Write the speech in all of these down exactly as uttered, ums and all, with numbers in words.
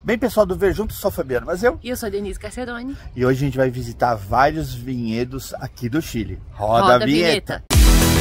Bem, pessoal do Ver Junto, sou Fabiano Mazeu. E eu sou Denise Carcerone. E hoje a gente vai visitar vários vinhedos aqui do Chile. Roda, Roda a vinheta! vinheta.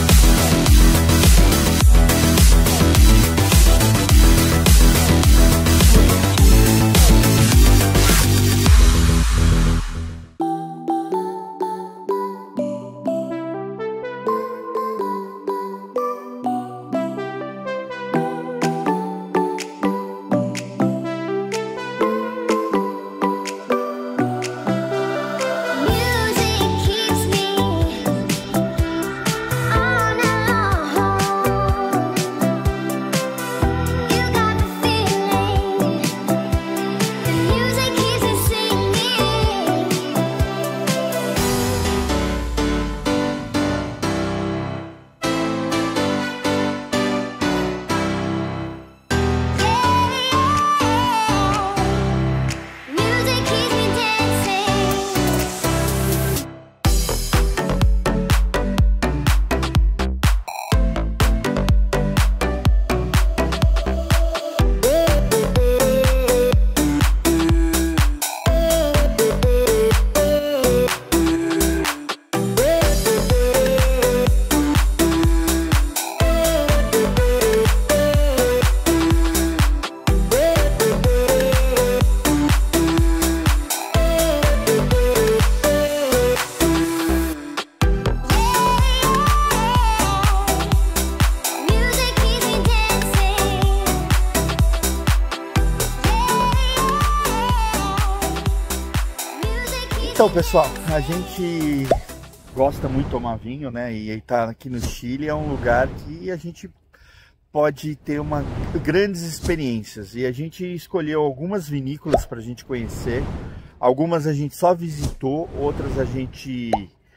Então, pessoal, a gente gosta muito de tomar vinho, né? E estar aqui no Chile é um lugar que a gente pode ter uma, grandes experiências. E a gente escolheu algumas vinícolas para a gente conhecer. Algumas a gente só visitou, outras a gente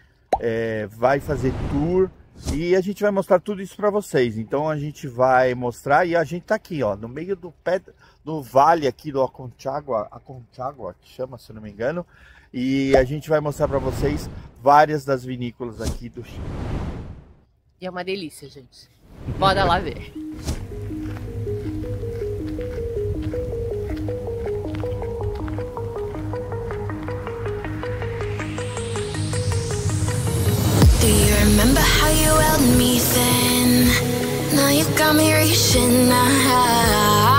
é, vai fazer tour. E a gente vai mostrar tudo isso para vocês. Então a gente vai mostrar, e a gente tá aqui, ó, no meio do pé do vale aqui do Aconcagua, Aconcagua, que chama, se não me engano. E a gente vai mostrar para vocês várias das vinícolas aqui do Chile. E é uma delícia, gente. Bora lá ver. Do you remember how you held me then? Now you got me reaching out.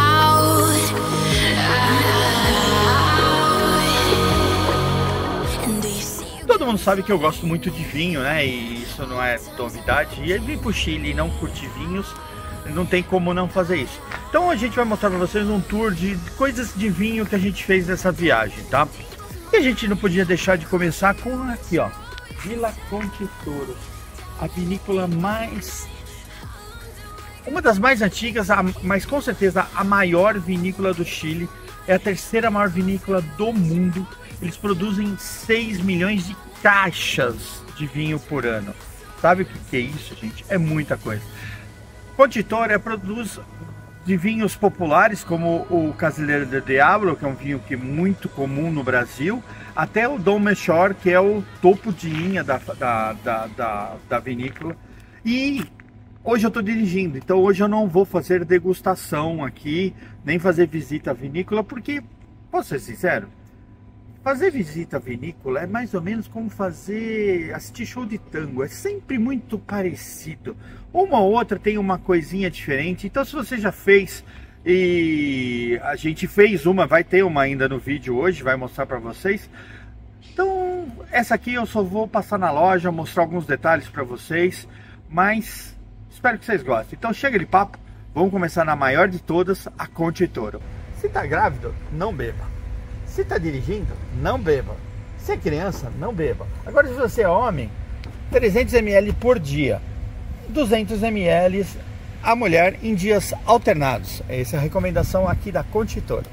Todo mundo sabe que eu gosto muito de vinho, né? E isso não é novidade. E vir pro Chile e não curtir vinhos, não tem como não fazer isso. Então a gente vai mostrar para vocês um tour de coisas de vinho que a gente fez nessa viagem, tá? E a gente não podia deixar de começar com aqui, ó, Vila Conchitoro, a vinícola mais... uma das mais antigas, mas com certeza a maior vinícola do Chile. É a terceira maior vinícola do mundo. Eles produzem seis milhões de caixas de vinho por ano. Sabe o que é isso, gente? É muita coisa. Conchitoro produz de vinhos populares, como o Casilheiro de Diablo, que é um vinho que é muito comum no Brasil, até o Dom Melchor, que é o topo de linha da, da, da, da, da vinícola. E hoje eu estou dirigindo, então hoje eu não vou fazer degustação aqui, nem fazer visita à vinícola, porque, posso ser sincero, fazer visita à vinícola é mais ou menos como fazer, assistir show de tango, é sempre muito parecido. Uma ou outra tem uma coisinha diferente, então se você já fez, e a gente fez uma, vai ter uma ainda no vídeo hoje, vai mostrar para vocês. Então essa aqui eu só vou passar na loja, mostrar alguns detalhes para vocês, mas espero que vocês gostem. Então chega de papo, vamos começar na maior de todas, a Conchitoro. Se tá grávido, não beba. Se está dirigindo, não beba. Se é criança, não beba. Agora, se você é homem, trezentos mililitros por dia, duzentos mililitros a mulher em dias alternados. Essa é a recomendação aqui da Conchitoro.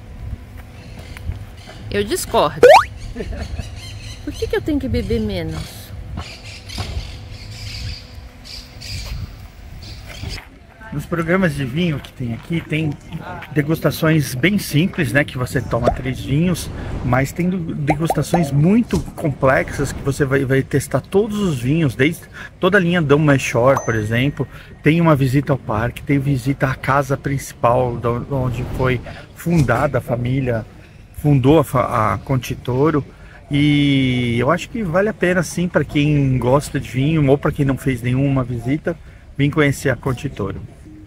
Eu discordo. Por que que eu tenho que beber menos? Nos programas de vinho que tem aqui, tem degustações bem simples, né? Que você toma três vinhos, mas tem degustações muito complexas que você vai, vai testar todos os vinhos, desde toda a linha Dom Melchor, por exemplo. Tem uma visita ao parque, tem visita à casa principal, onde foi fundada a família fundou a, a Conti-Toro, e eu acho que vale a pena sim para quem gosta de vinho ou para quem não fez nenhuma visita, vir conhecer a Conti-Toro.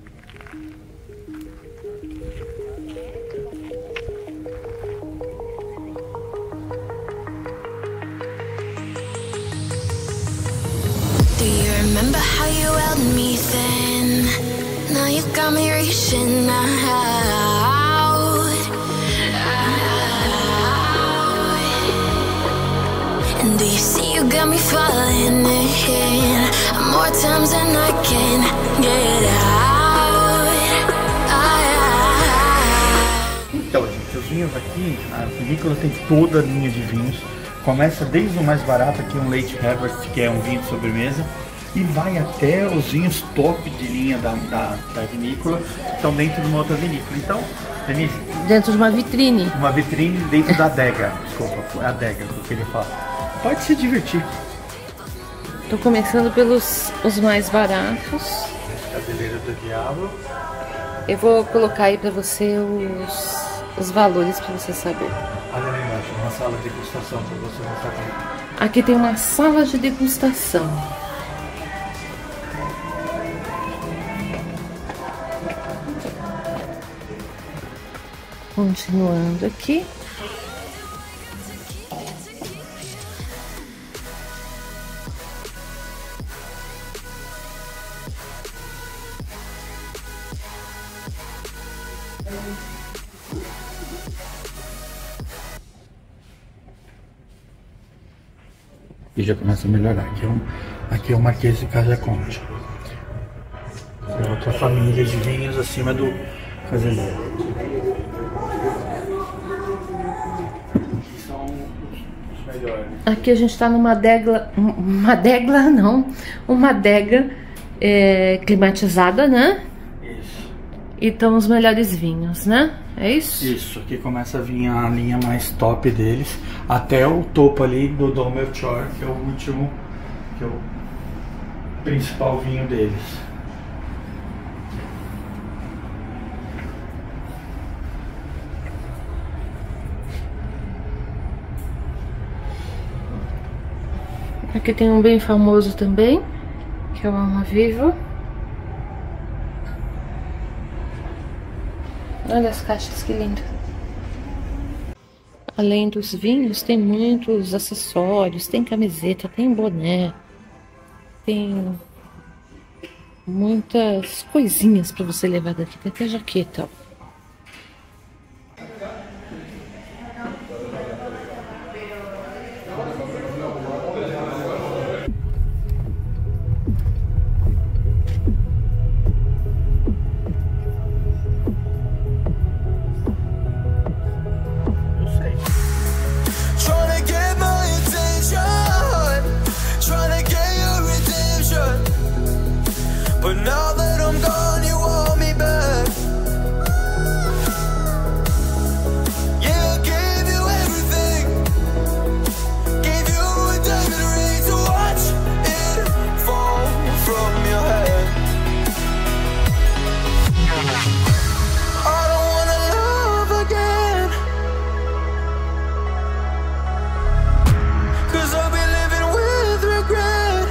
Do you remember how you held me then? Now you got me reaching out, out. And do you see you got me falling in more times than I can get out, out. Então, gente, os vinhos aqui, a vinícola tem toda a linha de vinhos. Começa desde o mais barato, aqui um Late Harvest, que é um vinho de sobremesa, e vai até os vinhos top de linha da, da, da vinícola, que estão dentro de uma outra vinícola. Então, Denise... Dentro de uma vitrine. Uma vitrine dentro da adega, desculpa, a adega que eu queria falar. Pode se divertir. Tô começando pelos os mais baratos. Cabeleira do Diabo. Eu vou colocar aí pra você os, os valores pra você saber. Olha lá embaixo, uma sala de degustação para você mostrar pra mim. Aqui tem uma sala de degustação. Continuando aqui. E já começa a melhorar. Aqui é, um, aqui é o Marquês de Casa Conti. É outra família de vinhos acima do Casemiro. Aqui são os melhores. Aqui a gente tá numa adega, uma adega não, uma adega é, climatizada, né? Isso. E estão os melhores vinhos, né? É isso? Isso, aqui começa a vir a linha mais top deles, até o topo ali do Dom Melchior, que é o último, que é o principal vinho deles. Aqui tem um bem famoso também, que é o Alma Viva. Olha as caixas, que lindo. Além dos vinhos, tem muitos acessórios, tem camiseta, tem boné, tem muitas coisinhas para você levar daqui, tem até jaqueta, ó. But now that I'm gone, you want me back. Yeah, I gave you everything. Gave you a diamond ring to watch it fall from your head. I don't wanna love again, 'cause I'll be living with regret.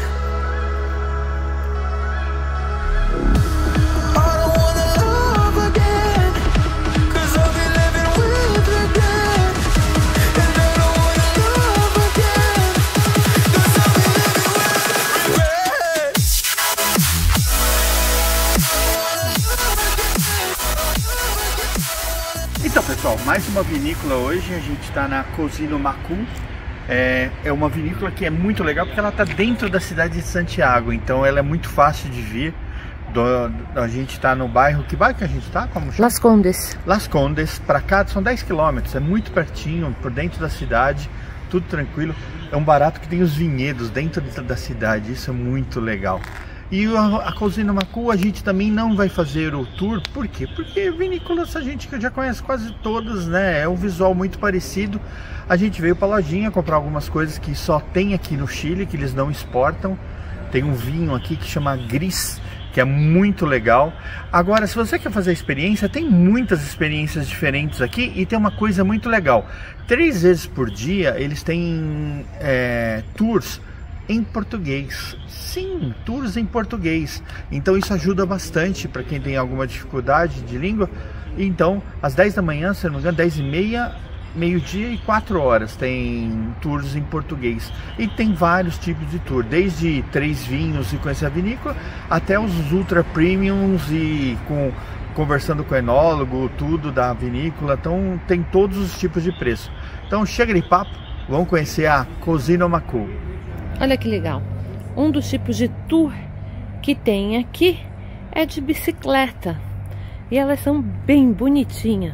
Então, pessoal, mais uma vinícola hoje. A gente está na Cosino Macu. É, é uma vinícola que é muito legal porque ela está dentro da cidade de Santiago, então ela é muito fácil de vir. Do, a gente está no bairro, que bairro que a gente está? Las Condes. Las Condes, para cá são dez quilômetros, é muito pertinho, por dentro da cidade, tudo tranquilo. É um barato que tem os vinhedos dentro da cidade, isso é muito legal. E a, a Cosino Macu a gente também não vai fazer o tour, por quê? Porque vinícolas a gente já conhece quase todas, né? É um visual muito parecido. A gente veio para a lojinha comprar algumas coisas que só tem aqui no Chile, que eles não exportam. Tem um vinho aqui que chama Gris, que é muito legal. Agora, se você quer fazer a experiência, tem muitas experiências diferentes aqui e tem uma coisa muito legal. Três vezes por dia eles têm é, tours em português. Sim, tours em português. Então isso ajuda bastante para quem tem alguma dificuldade de língua. Então, às dez da manhã, se não me engano, dez e meia, meio-dia e quatro horas tem tours em português. E tem vários tipos de tour, desde três vinhos e conhecer a vinícola, até os ultra premiums e com, conversando com o enólogo, tudo da vinícola. Então tem todos os tipos de preço. Então chega de papo, vamos conhecer a Cozinha Macu. Olha que legal. Um dos tipos de tour que tem aqui é de bicicleta. E elas são bem bonitinhas.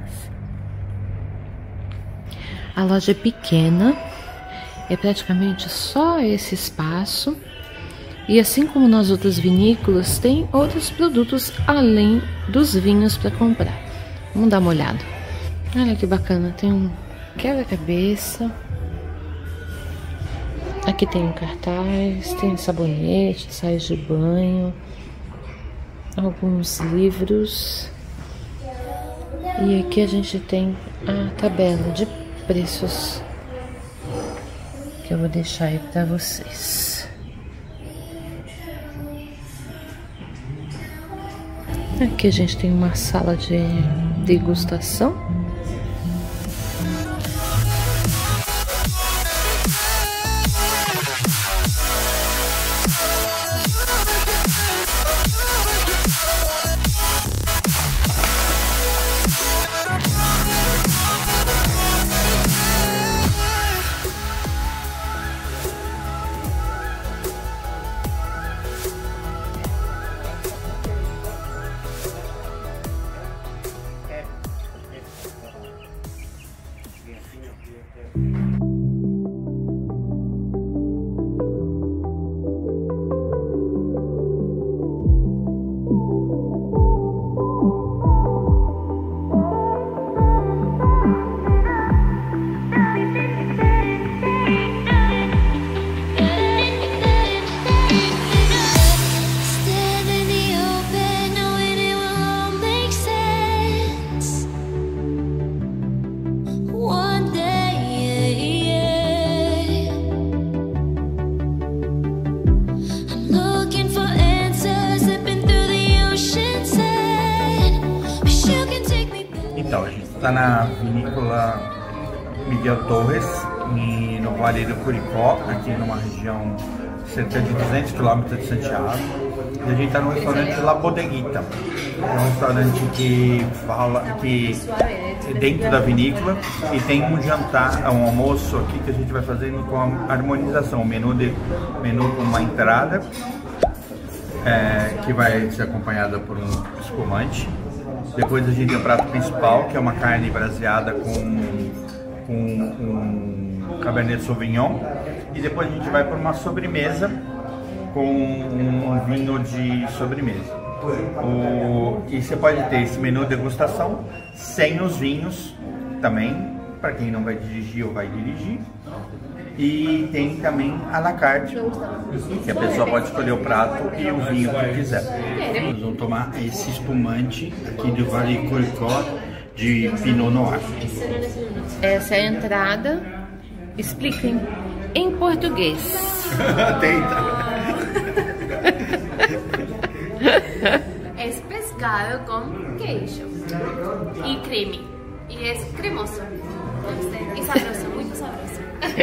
A loja é pequena, é praticamente só esse espaço. E assim como nas outras vinícolas, tem outros produtos além dos vinhos para comprar. Vamos dar uma olhada. Olha que bacana, tem um quebra-cabeça. Aqui tem um cartaz, tem sabonete, sais de banho, alguns livros. E aqui a gente tem a tabela de preços que eu vou deixar aí para vocês. Aqui a gente tem uma sala de degustação. Então, a gente está na vinícola Miguel Torres, e no Vale do Curicó, aqui numa região cerca de duzentos quilômetros de Santiago. E a gente está no restaurante La Bodeguita. É um restaurante que fala que é dentro da vinícola e tem um jantar, um almoço aqui que a gente vai fazendo com a harmonização, o menu de menu com uma entrada é, que vai ser acompanhada por um espumante. Depois a gente tem o prato principal, que é uma carne braseada com, com um Cabernet Sauvignon. E depois a gente vai para uma sobremesa com um vinho de sobremesa. O, e você pode ter esse menu degustação sem os vinhos também, para quem não vai dirigir ou vai dirigir. E tem também à la carte, que a pessoa pode escolher o prato e o vinho que quiser. Nós vamos tomar esse espumante aqui do Vale do Curicó de Pinot Noir. Essa é a entrada. Expliquem em português. Tenta. Es pescado con queijo y creme. Y es cremoso. Y sabroso, muy sabroso.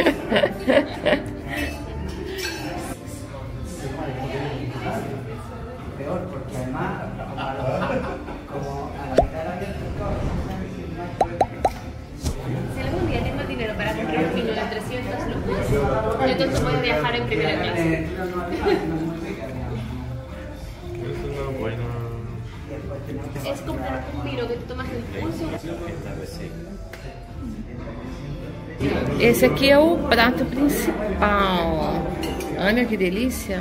Si algún día tengo el dinero para comprar un vino de trescientos lucas, yo entonces voy a viajar en primera clase. Es comprar un vino que tú tomas el pulso. Esse aqui é o prato principal. Olha que delícia.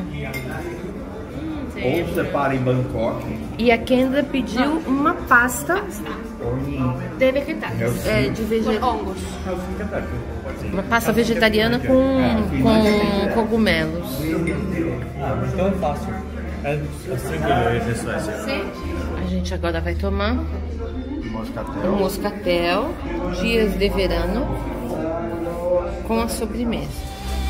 Ou você para em Bangkok. E a Kendra pediu uma pasta De vegetales. é, de Con vegetal. hongos. Uma pasta vegetariana com, com cogumelos. Tão fácil. É tranquilo isso é Sim. A gente agora vai tomar moscatel. um moscatel, dias de verano, com a sobremesa.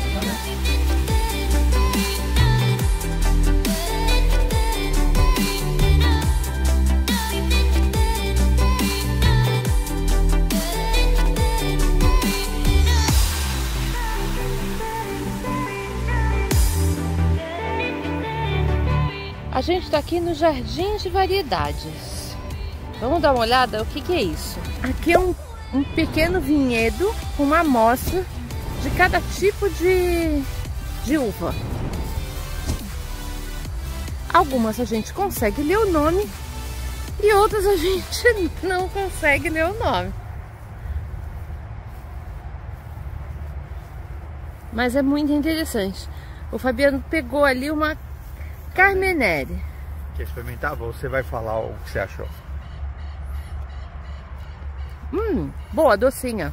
A gente está aqui no Jardim de Variedades. Vamos dar uma olhada? O que, que é isso? Aqui é um, um pequeno vinhedo com uma amostra de cada tipo de, de uva. Algumas a gente consegue ler o nome e outras a gente não consegue ler o nome. Mas é muito interessante. O Fabiano pegou ali uma Carmenere. Quer experimentar? Você vai falar o que você achou. Hum, boa, docinha.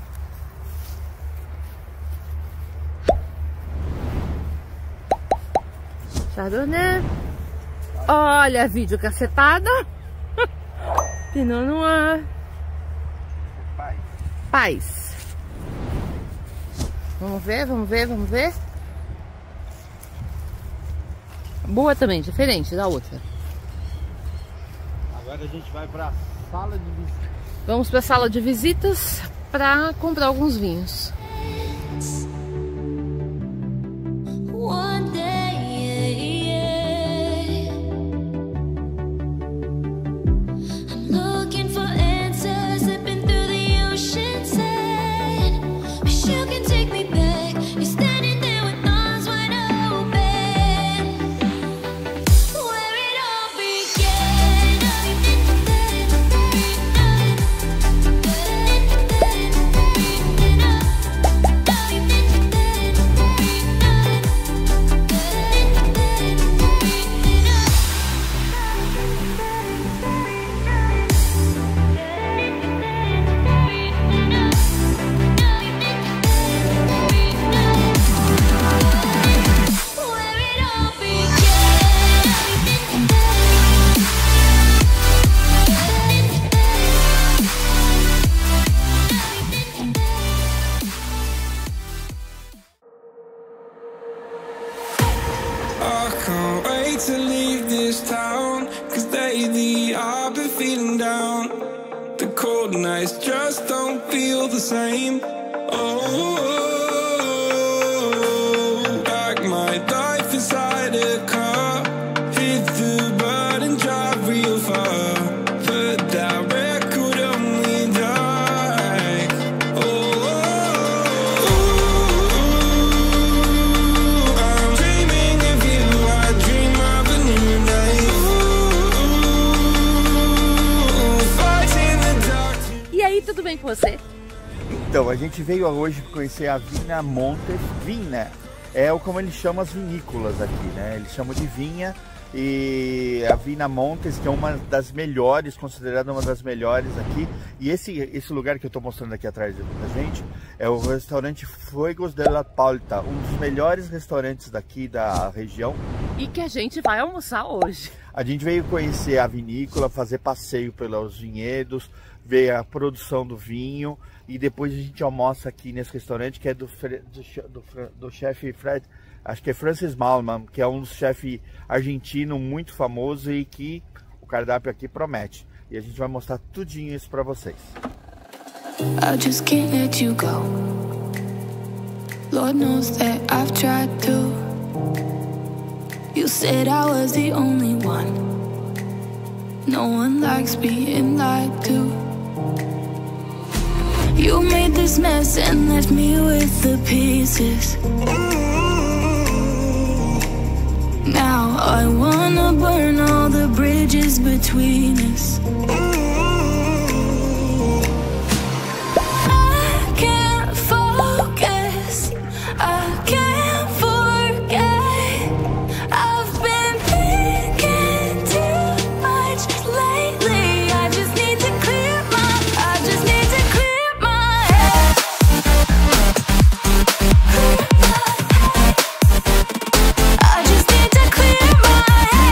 Chardonnay. Olha, vídeo cacetada. Pinot Noir. Paz. Paz. Vamos ver, vamos ver, vamos ver. Boa também, diferente da outra. Agora a gente vai para a sala de visitas. Vamos para a sala de visitas para comprar alguns vinhos. One day, yeah, I'm looking for answers, slipping through the ocean sand. Wish you can take me back. You're standing there with arms wide open, where it all began. Where it all I can't wait to leave this town, cause lately I've been feeling down. The cold nights just don't feel the same. Oh, like my life inside a car. Hit the button, drive real far. Put that record on me, like, oh, I'm dreaming of you, I dream of a new life. Fighting the dark. E aí, tudo bem com você? Então, a gente veio hoje conhecer a Vina Montes. Vina é o como eles chamam as vinícolas aqui, né? Eles chamam de vinha. E a Vina Montes, que é uma das melhores, considerada uma das melhores aqui. E esse, esse lugar que eu estou mostrando aqui atrás da gente é o restaurante Fuegos de la Palta, um dos melhores restaurantes daqui da região. E que a gente vai almoçar hoje. A gente veio conhecer a vinícola, fazer passeio pelos vinhedos, ver a produção do vinho e depois a gente almoça aqui nesse restaurante que é do, do, do, do chefe Fred, acho que é Francis Malman, que é um chefe argentino muito famoso e que o cardápio aqui promete. E a gente vai mostrar tudinho isso para vocês. I just can't let you go. Lord knows that I've tried to. You said I was the only one. No one likes being lied to. You made this mess and left me with the pieces. Now I wanna burn all the bridges between us. I can't focus, I can't forget. I've been thinking too much lately. I just need to clear my, I just need to clear my head. I just need to clear my head.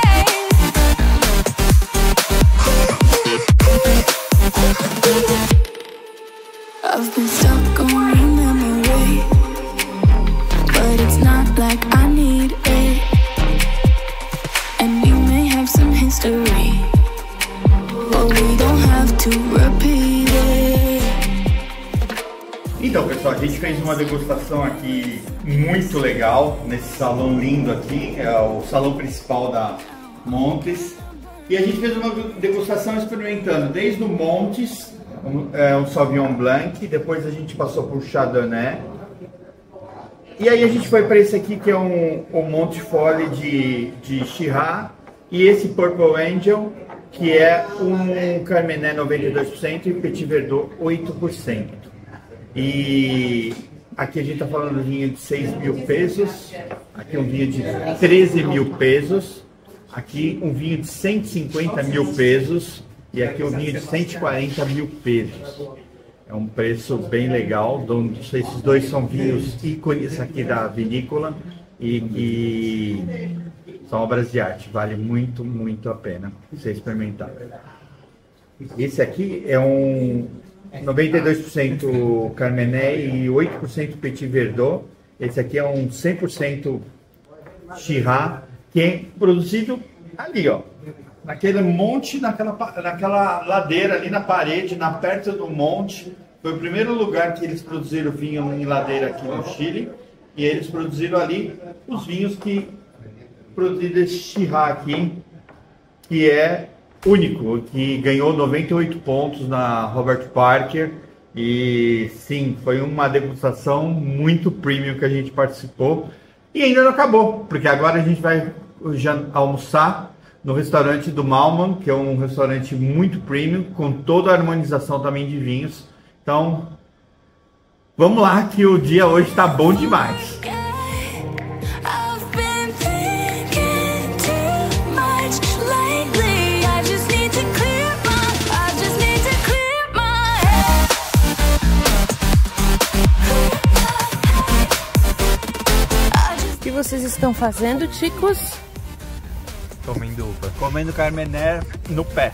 Então, pessoal, a gente fez uma degustação aqui muito legal nesse salão lindo aqui, é o salão principal da Montes. E a gente fez uma degustação experimentando desde o Montes, um, é, um Sauvignon Blanc, depois a gente passou por Chardonnay. E aí a gente foi para esse aqui que é um, um Montefort de, de Shiraz, e esse Purple Angel, que é um Carmené noventa e dois por cento e Petit Verdot oito por cento. E aqui a gente está falando de vinho de seis mil pesos, aqui um vinho de treze mil pesos, aqui um vinho de cento e cinquenta mil pesos e aqui um vinho de cento e quarenta mil pesos. É um preço bem legal, esses dois são vinhos ícones aqui da vinícola e, e são obras de arte, vale muito, muito a pena você experimentar. Esse aqui é um noventa e dois por cento Carmené e oito por cento Petit Verdot. Esse aqui é um cem por cento Shiraz, que é produzido ali, ó, naquele monte, naquela, naquela ladeira ali na parede, na perto do monte. Foi o primeiro lugar que eles produziram vinho em ladeira aqui no Chile. E eles produziram ali os vinhos que produziram esse Shiraz aqui, que é único, que ganhou noventa e oito pontos na Robert Parker. E sim, foi uma degustação muito premium que a gente participou. E ainda não acabou, porque agora a gente vai almoçar no restaurante do Malman, que é um restaurante muito premium, com toda a harmonização também de vinhos. Então, vamos lá que o dia hoje está bom demais. O que vocês estão fazendo, chicos? Comendo uva. Comendo Carmené no pé.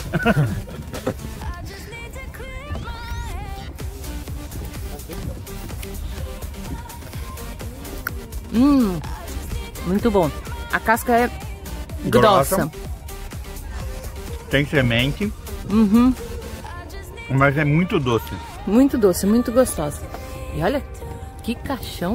Hum, muito bom. A casca é grossa. grossa. Tem semente. Uhum. Mas é muito doce. Muito doce, muito gostosa. E olha, que caixão.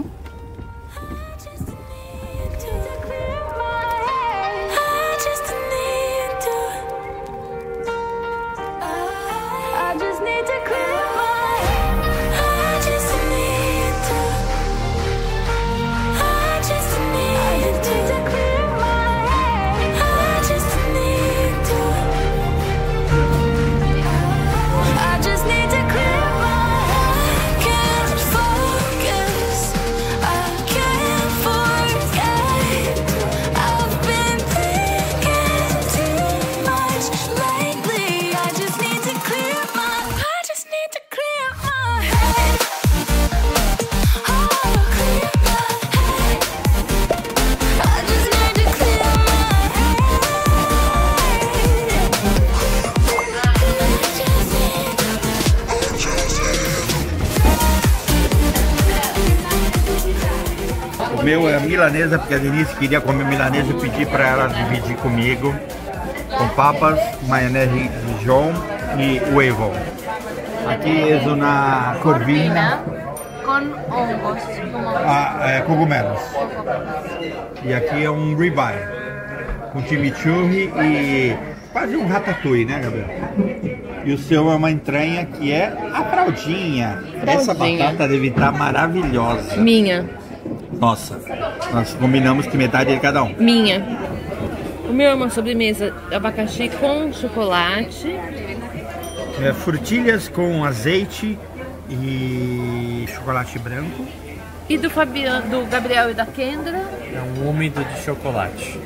Meu é milanesa, porque a Denise queria comer milanesa e pedi para ela dividir comigo, com papas, maionese Dijon e huevo. Aqui é uma corvina com hongos, ah, é, cogumelos. E aqui é um ribeye com chimichurri e quase um ratatouille, né, Gabriel? E o seu é uma entranha que é a fraldinha. fraldinha. Essa batata deve estar maravilhosa. Minha. Nossa, nós combinamos que metade é de cada um. Minha. O meu é uma sobremesa de abacaxi com chocolate. É, frutilhas com azeite e chocolate branco. E do Fabiano, do Gabriel e da Kendra. É um úmido de chocolate.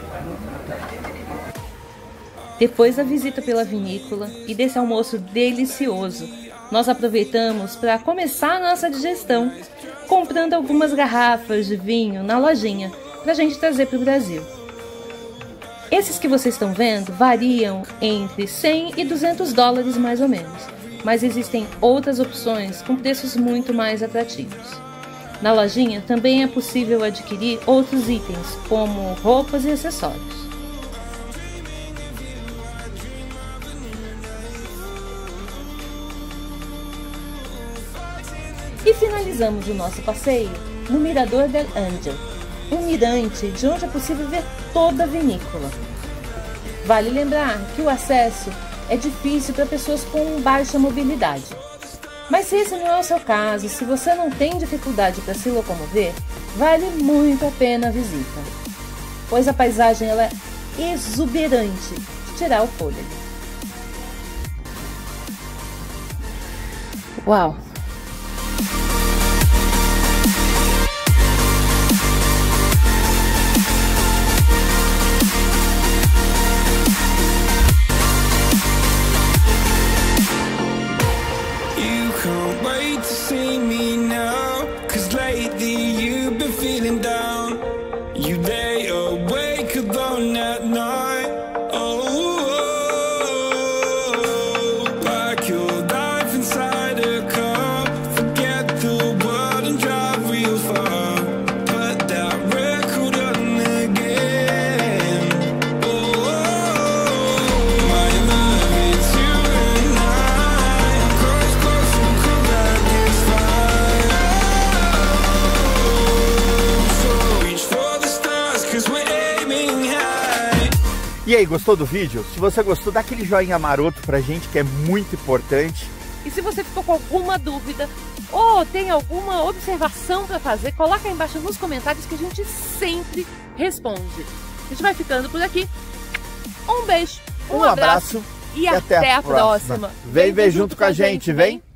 Depois da visita pela vinícola e desse almoço delicioso, nós aproveitamos para começar a nossa digestão, comprando algumas garrafas de vinho na lojinha para a gente trazer para o Brasil. Esses que vocês estão vendo variam entre cem e duzentos dólares mais ou menos, mas existem outras opções com preços muito mais atrativos. Na lojinha também é possível adquirir outros itens, como roupas e acessórios. E finalizamos o nosso passeio no Mirador del Ángel, um mirante de onde é possível ver toda a vinícola. Vale lembrar que o acesso é difícil para pessoas com baixa mobilidade. Mas se esse não é o seu caso, se você não tem dificuldade para se locomover, vale muito a pena a visita, pois a paisagem ela é exuberante de tirar o fôlego. Uau! Can't wait to see me now, 'cause lately you've been feeling down. You lay awake alone at night. Oh, oh, oh, like your life inside a car. Forget the world and drive real far. Put that record on again. Oh, oh, oh, my love, it's you and I. Close, close and cool like this fire. So reach for the stars, 'cause we're aiming high. E aí, gostou do vídeo? Se você gostou, dá aquele joinha maroto pra gente, que é muito importante. E se você ficou com alguma dúvida ou tem alguma observação para fazer, coloca aí embaixo nos comentários que a gente sempre responde. A gente vai ficando por aqui. Um beijo, um, Um abraço, abraço e até, a próxima. Vem ver junto com a gente, vem!